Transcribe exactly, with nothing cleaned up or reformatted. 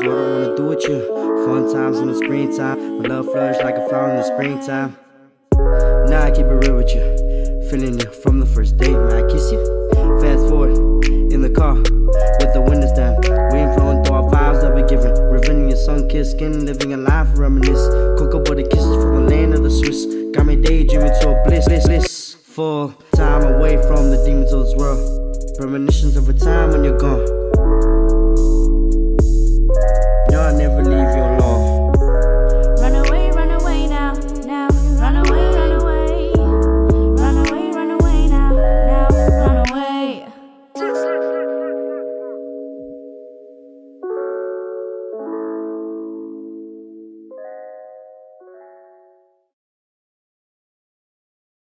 what I wanna do with you. Fun times in the springtime, my love flourish like a flower in the springtime. Now I keep it real with you, feeling you from the first date. May I kiss you? Fast forward, in the car, with the windows down. We ain't flowing through our vibes that we giving. Revealing your sun-kissed skin, living a life reminisce. Cocoa butter kisses from the land of the Swiss. Got me daydreaming to a bliss, bliss, bliss. Full time away from the demons of this world. Premonitions of a time when you're gone.